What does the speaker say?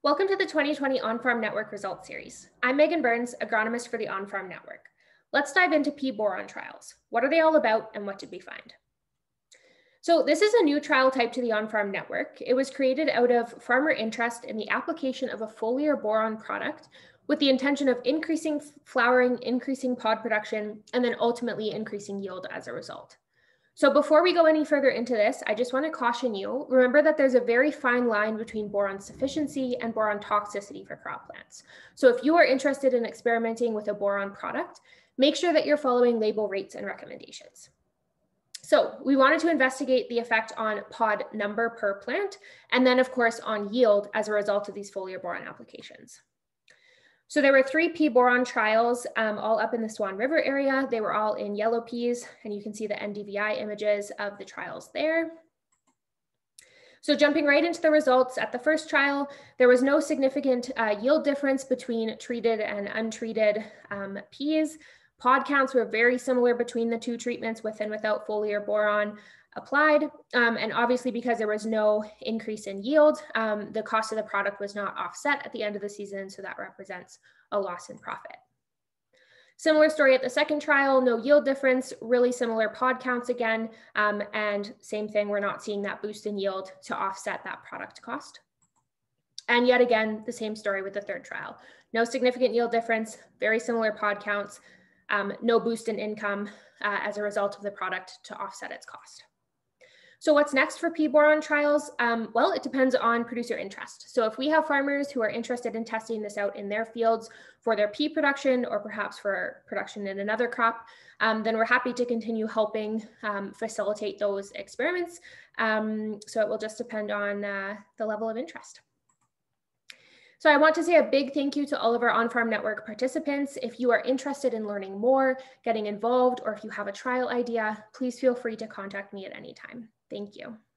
Welcome to the 2020 On-Farm Network Results Series. I'm Megan Burns, agronomist for the On-Farm Network. Let's dive into pea boron trials. What are they all about and what did we find? So this is a new trial type to the On-Farm Network. It was created out of farmer interest in the application of a foliar boron product with the intention of increasing flowering, increasing pod production, and then ultimately increasing yield as a result. So before we go any further into this, I just want to caution you, remember that there's a very fine line between boron sufficiency and boron toxicity for crop plants. So if you are interested in experimenting with a boron product, make sure that you're following label rates and recommendations. So we wanted to investigate the effect on pod number per plant, and then of course on yield as a result of these foliar boron applications. So there were 3 pea boron trials, all up in the Swan River area. They were all in yellow peas, and you can see the NDVI images of the trials there. So jumping right into the results at the first trial, there was no significant yield difference between treated and untreated peas. Pod counts were very similar between the 2 treatments with and without foliar boron applied. And obviously because there was no increase in yield, the cost of the product was not offset at the end of the season, so that represents a loss in profit. Similar story at the second trial, no yield difference, really similar pod counts again, and same thing, we're not seeing that boost in yield to offset that product cost. And yet again, the same story with the third trial. No significant yield difference, very similar pod counts, no boost in income as a result of the product to offset its cost. So what's next for pea boron trials? Well, it depends on producer interest. So if we have farmers who are interested in testing this out in their fields for their pea production or perhaps for production in another crop, then we're happy to continue helping facilitate those experiments. So it will just depend on the level of interest. So I want to say a big thank you to all of our On-Farm Network participants. If you are interested in learning more, getting involved, or if you have a trial idea, please feel free to contact me at any time. Thank you.